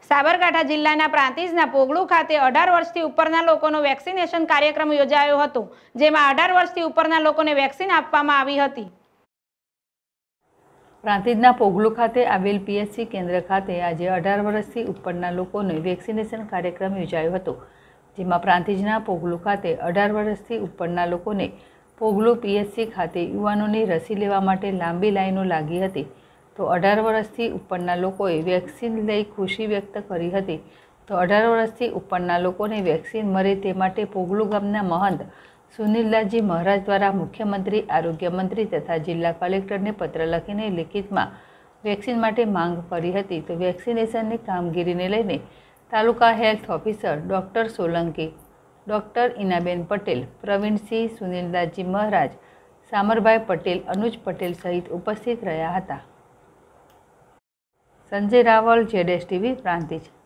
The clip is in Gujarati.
સાબરકાંઠા જિલ્લાના પ્રાંતિજના પોગળુ ખાતે 18 વર્ષથી ઉપરના લોકોનો વેક્સિનેશન કાર્યક્રમ યોજાયો હતો, જેમાં 18 વર્ષથી ઉપરના લોકોને વેક્સિન આપવામાં આવી હતી। પ્રાંતિજના પોગળુ ખાતે આવેલ પીએચસી કેન્દ્ર ખાતે આજે 18 વર્ષથી ઉપરના લોકોને વેક્સિનેશન કાર્યક્રમ યોજાયો હતો, જેમાં પ્રાંતિજના પોગળુ ખાતે 18 વર્ષથી ઉપરના લોકોને પોગળુ પીએચસી ખાતે યુવાનોની રસી લેવા માટે લાંબી લાઈનો લાગી હતી। તો 18 વર્ષથી ઉપરના લોકોએ વેક્સિન લઈ ખુશી વ્યક્ત કરી હતી। તો 18 વર્ષથી ઉપરના લોકોને વેક્સિન મળે તે માટે પોગળુ ગામના મહંત સુનિલદાસજી મહારાજ દ્વારા મુખ્યમંત્રી, આરોગ્ય મંત્રી તથા જિલ્લા કલેક્ટરને પત્ર લખીને લિખિતમાં વેક્સિન માટે માંગ કરી હતી। તો વેક્સિનેશનની કામગીરીને લઈને તાલુકા health officer doctor Solanki, doctor Inaben Patel, Pravinsinh, Sunildasji Maharaj, Samarbhai Patel, Anuj Patel સહિત ઉપસ્થિત રહ્યા હતા। સંજય રાવલ, ZSTV, પ્રાંતિજ।